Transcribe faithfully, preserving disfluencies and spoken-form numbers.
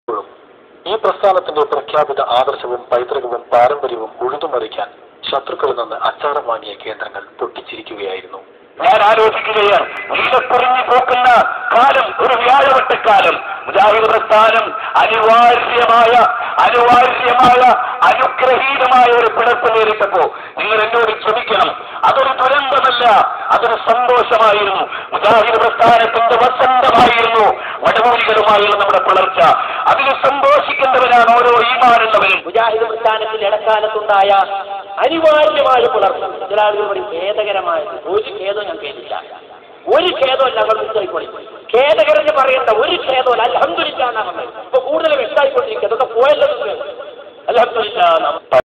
ഈ പ്രസ്ഥാനത്തിന്റെ പ്രഖ്യാപിത ആദർശവും പൈതൃകവും പാരമ്പര്യവും ഉഴുതുമറിക്കാൻ ശത്രുക്കളിൽ നിന്ന് അച്ചാരം വാങ്ങിയ കേന്ദ്രങ്ങൾ പൊട്ടിച്ചിരിക്കുകയായിരുന്നു. ഞാൻ ആലോചിക്കുകയാണ്, നീലക്കുറിഞ്ഞു പോക്കുന്ന കാലം, ഒരു വ്യാഴവട്ടക്കാലം. മുജാഹിദ് പ്രസ്ഥാനം അനിവാര്യമായ അനിവാര്യമായ അനുഗ്രഹീതമായ ഒരു പിളർപ്പ് നേരിട്ടപ്പോ നിങ്ങൾ എന്നോട് ക്ഷമിക്കണം, അതൊരു ദുരന്തമല്ല, അതൊരു സന്തോഷമായിരുന്നു. മുജാഹിദ് പ്രസ്ഥാനത്തിന്റെ വസന്തമായിരുന്നു വടമൂലികളുമായുള്ള നമ്മുടെ പിളർച്ച. അതിന് സന്തോഷിക്കേണ്ടവരാണ് ഓരോ ഈമാനുള്ളവരും. മുജാഹിദ് പ്രസ്ഥാനത്തിന്റെ ഇടക്കാലത്തുണ്ടായ അനിവാര്യമായ പിളർച്ച ചില ആളുകൾ പറയും ഖേദകരമായ. ഒരു ഖേദവും ഞാൻ കേട്ടില്ല, ഒരു ഖേദമല്ല. നമ്മൾ മിസ്സായിക്കോളി, ഖേദകരെന്ന് പറയേണ്ട ഒരു ഖേദമല്ല. അൽഹംദുലില്ലാഹ് എന്നാണ്. ഇപ്പൊ കൂടുതൽ വ്യക്തമായിക്കൊണ്ടിരിക്കുക, അതൊക്കെ പോയല്ലോ. അൽഹംദുലില്ലാഹ്.